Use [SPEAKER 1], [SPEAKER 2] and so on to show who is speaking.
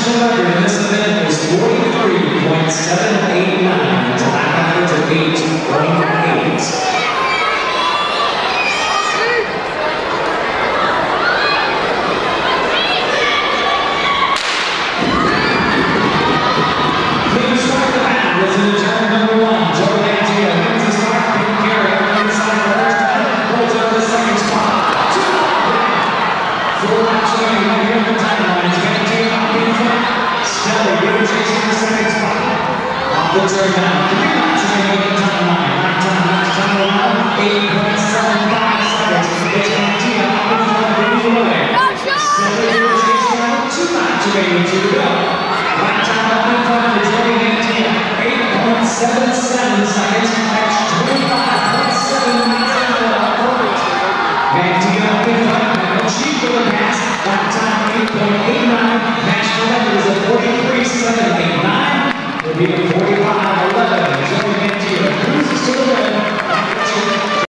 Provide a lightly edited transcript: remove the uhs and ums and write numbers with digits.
[SPEAKER 1] national record in this event was 43.789. It's a lap average of 8.8. The turn down, 3 laps remaining in time line. Lap time allowed, 8.75 seconds. It's Antia up in front of the away. Still in the chase round, 2 laps remaining to go. Lap time up in front of the Joey Antia, 8.77 seconds. That's 25.7 miles an hour. Antia up in front, no cheap for the pass. Lap time 8.89. National record is a 43.789. Will be